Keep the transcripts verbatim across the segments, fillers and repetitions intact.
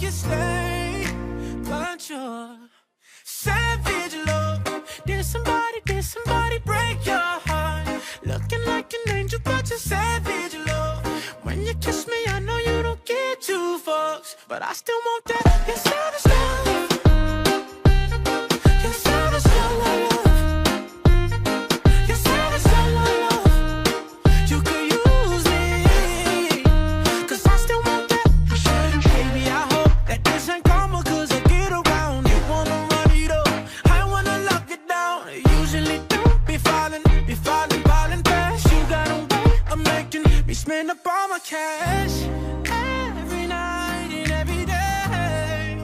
you stay, but you're savage love. Did somebody, did somebody break your heart? Looking like an angel, but you're savage love. When you kiss me, I know you don't get two fucks, but I still want that. You're savage love. You're savage love, love. You're savage love, love, love. You could use me, cause I still want that. Baby, I hope that this ain't karma, cause I get around. You wanna run it up, I wanna lock it down. Usually don't be falling, be falling, falling fast. You got a way of making me spend up all my cash. Every night and every day,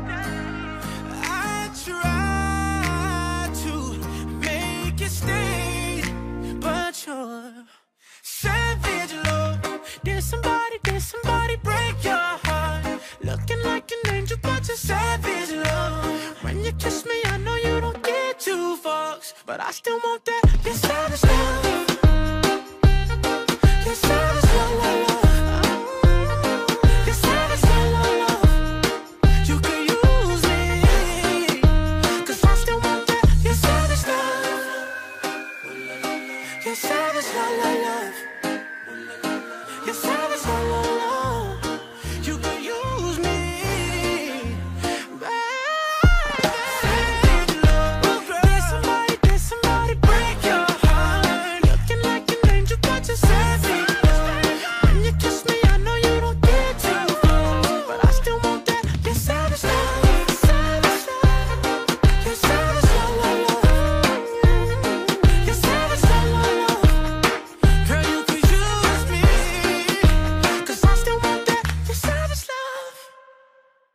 I try to make you stay, but you're savage love. Did somebody, did somebody break your heart? Looking like an angel, but you're savage love. When you kiss me, I know you don't get two fucks, but I still want that. You're savage love. You're savage love, love, love. You're savage love, love, love. You could use me, cause I still want that. You're savage love. You're savage love, love, love.